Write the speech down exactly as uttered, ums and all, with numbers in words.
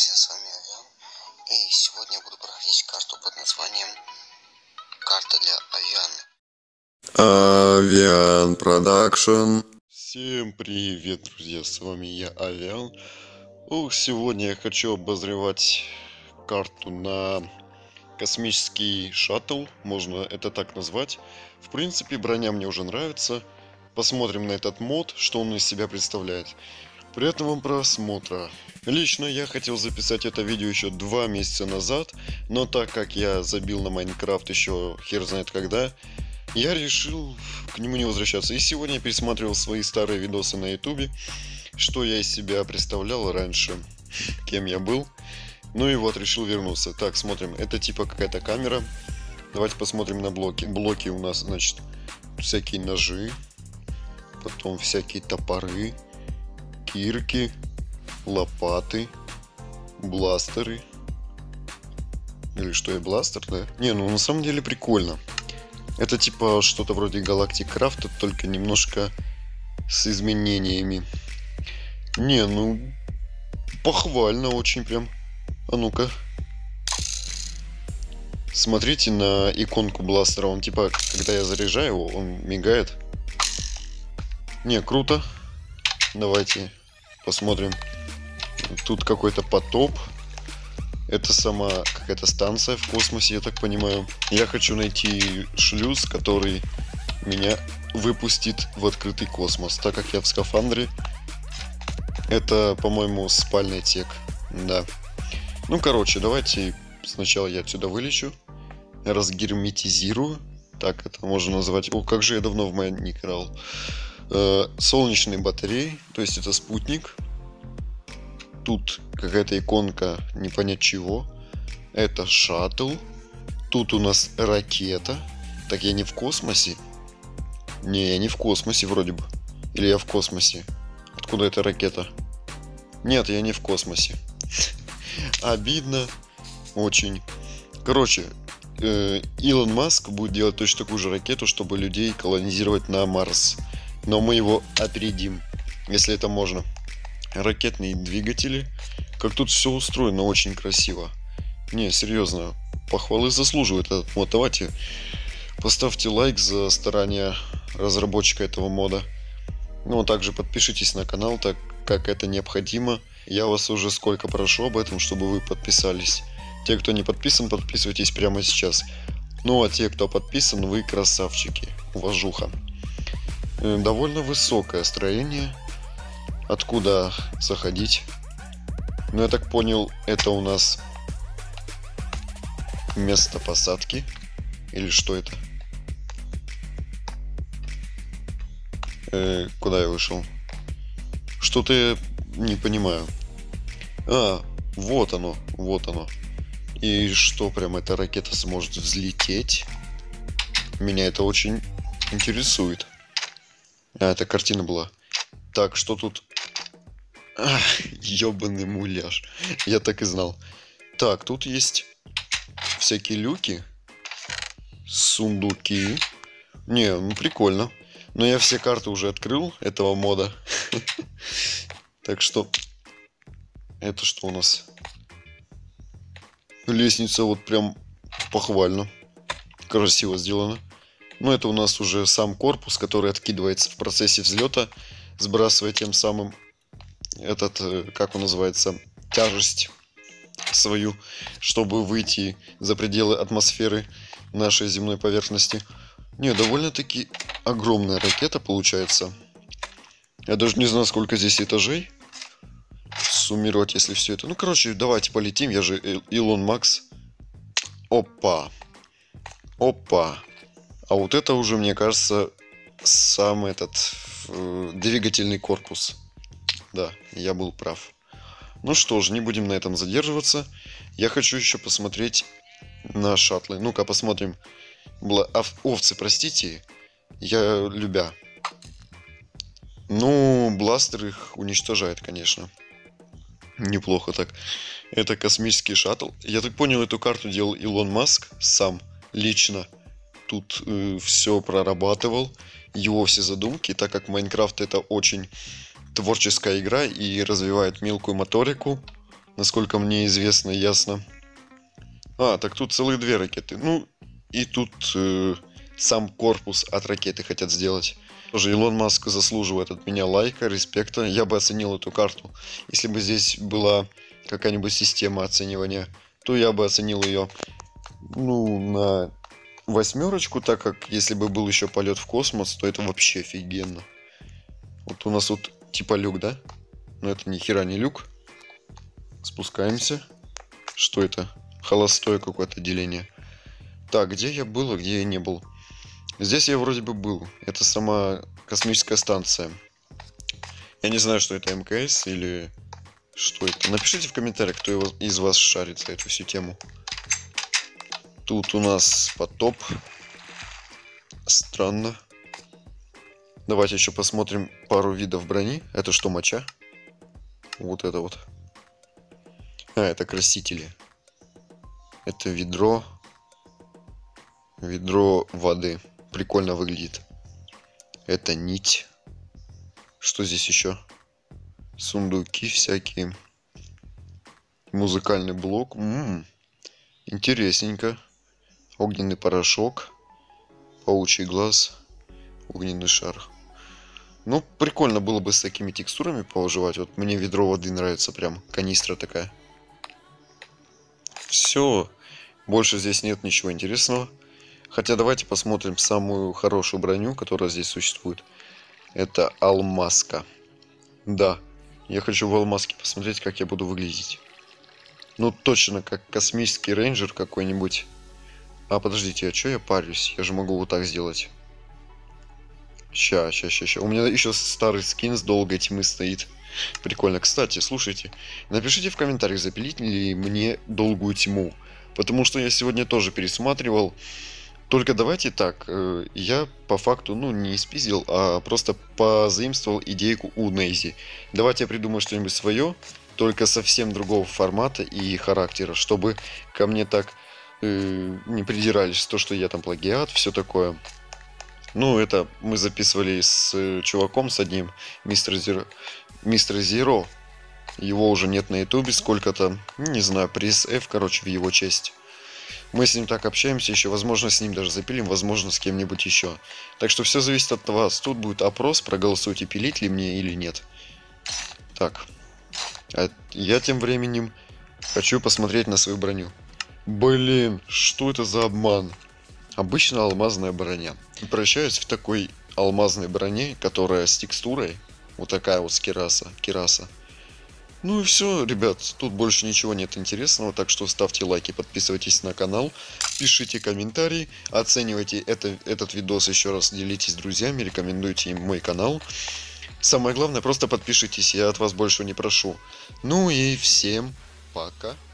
друзья, с вами Авиан. И сегодня я буду проходить карту под названием «Карта для Авианы». Авиан Продакшн. Всем привет, друзья, с вами я, Авиан. Ох, сегодня я хочу обозревать карту на космический шаттл, можно это так назвать. В принципе, броня мне уже нравится. Посмотрим на этот мод, что он из себя представляет. Приятного вам просмотра. Лично я хотел записать это видео еще два месяца назад, но так как я забил на Майнкрафт еще хер знает когда, я решил к нему не возвращаться. И сегодня я пересматривал свои старые видосы на ютубе, что я из себя представлял раньше, кем я был. Ну и вот, решил вернуться. Так, смотрим, это типа какая-то камера. Давайте посмотрим на блоки. Блоки у нас, значит, всякие ножи, потом всякие топоры, кирки, лопаты, бластеры. Или что, и бластер, да? Не, ну на самом деле прикольно. Это типа что-то вроде Galactic Craft, только немножко с изменениями. Не, ну похвально очень прям. А ну-ка. Смотрите на иконку бластера. Он типа, когда я заряжаю его, он мигает. Не, круто. Давайте посмотрим. Тут какой-то потоп. Это сама какая-то станция в космосе, я так понимаю. Я хочу найти шлюз, который меня выпустит в открытый космос. Так как я в скафандре. Это, по-моему, спальный отсек. Да. Ну, короче, давайте сначала я отсюда вылечу. Разгерметизирую. Так это можно назвать. О, как же я давно в майн не играл. Э, солнечные батареи. То есть это спутник. Тут какая-то иконка, не понять чего. Это шаттл. Тут у нас ракета. Так я не в космосе? Не, я не в космосе вроде бы. Или я в космосе? Откуда эта ракета? Нет, я не в космосе. Обидно. Очень. Короче, э, Илон Маск будет делать точно такую же ракету, чтобы людей колонизировать на Марс. Но мы его опередим, если это можно. Ракетные двигатели. Как тут все устроено, очень красиво. Не, серьезно, похвалы заслуживает этот мод. Давайте поставьте лайк за старания разработчика этого мода. Ну, а также подпишитесь на канал, так как это необходимо. Я вас уже сколько прошу об этом, чтобы вы подписались. Те, кто не подписан, подписывайтесь прямо сейчас. Ну, а те, кто подписан, вы красавчики. Уважуха. Довольно высокое строение. Откуда заходить? Ну, я так понял, это у нас место посадки. Или что это? Э, куда я вышел? Что-то я не понимаю. А, вот оно, вот оно. И что, прям эта ракета сможет взлететь? Меня это очень интересует. А, это картина была. Так, что тут? Ах, ёбаный муляж. Я так и знал. Так, тут есть всякие люки. Сундуки. Не, ну прикольно. Но я все карты уже открыл этого мода. Так что... Это что у нас? Лестница вот прям похвально. Красиво сделана. Но это у нас уже сам корпус, который откидывается в процессе взлета, сбрасывая тем самым этот, как он называется, тяжесть свою, чтобы выйти за пределы атмосферы нашей земной поверхности. Не, довольно-таки огромная ракета получается. Я даже не знаю, сколько здесь этажей. Суммировать, если все это. Ну, короче, давайте полетим. Я же Илон Макс. Опа. Опа. А вот это уже, мне кажется, сам этот э, двигательный корпус. Да, я был прав. Ну что ж, не будем на этом задерживаться. Я хочу еще посмотреть на шаттлы. Ну-ка, посмотрим. Бла... Ов... Овцы, простите. Я любя. Ну, бластер их уничтожает, конечно. Неплохо так. Это космический шаттл. Я так понял, эту карту делал Илон Маск сам, лично. Тут э, все прорабатывал. Его все задумки, так как Майнкрафт это очень творческая игра и развивает мелкую моторику. насколько мне известно, ясно. А, так тут целые две ракеты. Ну, и тут э, сам корпус от ракеты хотят сделать. Тоже Илон Маск заслуживает от меня лайка, респекта. Я бы оценил эту карту. Если бы здесь была какая-нибудь система оценивания, то я бы оценил ее, ну, на восьмерочку, так как если бы был еще полет в космос, то это вообще офигенно. Вот у нас тут типа люк, да? Но это ни хера не люк. Спускаемся. Что это? Холостое какое-то деление. Так, где я был, а где я не был? Здесь я вроде бы был. Это сама космическая станция. Я не знаю, что это эм ка эс или что это. Напишите в комментариях, кто из вас шарит за эту всю тему. Тут у нас потоп. Странно. Давайте еще посмотрим пару видов брони. Это что, моча? Вот это вот. А, это красители. Это ведро. Ведро воды. Прикольно выглядит. Это нить. Что здесь еще? Сундуки всякие. Музыкальный блок. М-м-м. Интересненько. Огненный порошок. Паучий глаз. Огненный шар. Ну, прикольно было бы с такими текстурами повыживать. Вот мне ведро воды нравится прям. Канистра такая. Все. Больше здесь нет ничего интересного. Хотя давайте посмотрим самую хорошую броню, которая здесь существует. Это алмазка. Да. Я хочу в алмазке посмотреть, как я буду выглядеть. Ну, точно, как космический рейнджер какой-нибудь. А, подождите, а что я парюсь? Я же могу вот так сделать. Ща, ща, ща, ща. У меня еще старый скин с долгой тьмы стоит. Прикольно. Кстати, слушайте, напишите в комментариях, запилить ли мне долгую тьму. Потому что я сегодня тоже пересматривал. Только давайте так, я по факту, ну, не спиздил, а просто позаимствовал идейку у Нейзи. Давайте я придумаю что-нибудь свое, только совсем другого формата и характера, чтобы ко мне так э, не придирались, то, что я там плагиат, все такое. Ну, это мы записывали с чуваком, с одним, мистер Зеро. Мистер Зеро. Его уже нет на ютубе сколько-то, не знаю, пресс F, короче, в его честь. Мы с ним так общаемся еще, возможно, с ним даже запилим, возможно, с кем-нибудь еще. Так что все зависит от вас. Тут будет опрос, проголосуйте, пилить ли мне или нет. Так. А я тем временем хочу посмотреть на свою броню. Блин, что это за обман? Обычно алмазная броня. Прощаюсь в такой алмазной броне, которая с текстурой. Вот такая вот с кераса. кераса. Ну и все, ребят, тут больше ничего нет интересного, так что ставьте лайки, подписывайтесь на канал, пишите комментарии, оценивайте это, этот видос еще раз, делитесь с друзьями, рекомендуйте им мой канал. Самое главное, просто подпишитесь, я от вас больше не прошу. Ну и всем пока.